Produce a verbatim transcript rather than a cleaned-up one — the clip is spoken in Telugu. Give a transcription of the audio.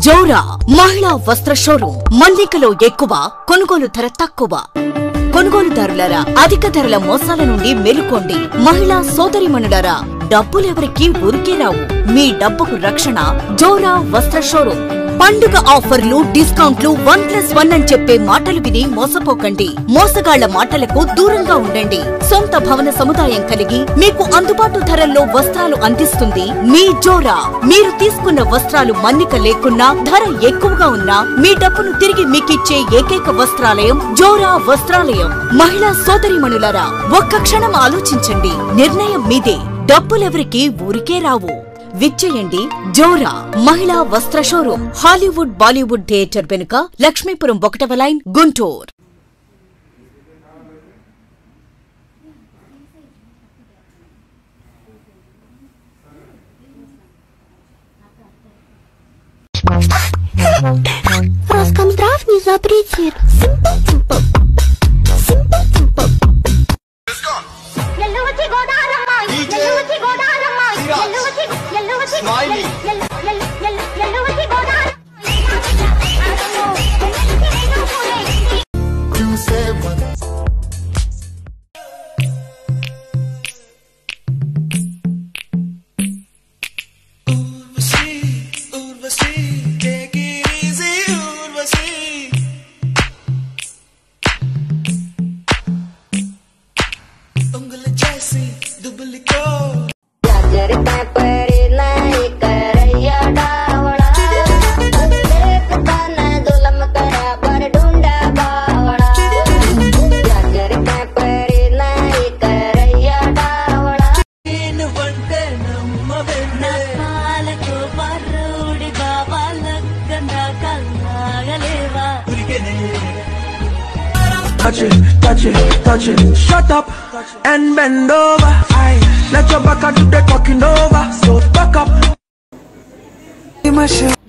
జోరా మహిళా వస్త్ర షోరూమ్ మన్నికలో ఎక్కువ కొనుగోలు ధర తక్కువ కొనుగోలుదారులారా అధిక ధరల మోసాల నుండి మేలుకోండి మహిళా సోదరిమణులారా డబ్బులెవరికి ఊరికే రావు మీ డబ్బుకు రక్షణ జోరా వస్త్ర షోరూమ్ పండుగ ఆఫర్లు డిస్కౌంట్లు వన్ ప్లస్ వన్ అని చెప్పే మాటలు విని మోసపోకండి మోసగాళ్ల మాటలకు దూరంగా ఉండండి సొంత భవన సముదాయం కలిగి మీకు అందుబాటు ధరల్లో వస్త్రాలు అందిస్తుంది మీ జోరా మీరు తీసుకున్న వస్త్రాలు మన్నిక లేకున్నా ధర ఎక్కువగా ఉన్నా మీ డబ్బును తిరిగి మీకిచ్చే ఏకైక వస్త్రాలయం జోరా వస్త్రాలయం మహిళా సోదరిమణులారా ఒక్క క్షణం ఆలోచించండి నిర్ణయం మీదే డబ్బులెవరికి ఊరికే రావు విచ్చేయండి జోరా మహిళా వస్త్ర షోరూమ్ హాలీవుడ్ బాలీవుడ్ థియేటర్ వెనుక లక్ష్మీపురం ఒకటవ line Guntur Роскомздрав не запретит. Touch it, touch it, touch it. Shut up and bend over. Aye, let your back do the talking over. So back up.